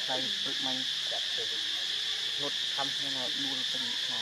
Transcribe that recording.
cây bự mạnh chặt từ rốt thăm nên là đua từng nào